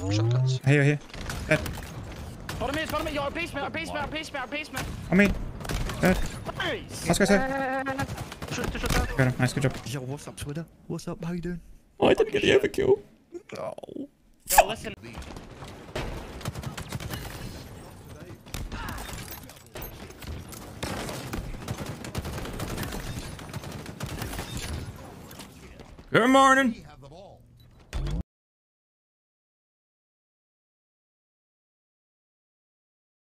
shotguns. Here. Dead. Bottom me, you're basement. On me. Dead. Nice. Let's go, sir. Two shots out. Got him. Nice, good job. Yo, what's up, Twitter? What's up? How you doing? Oh, I didn't get the overkill. Oh. Yo, listen. Good morning.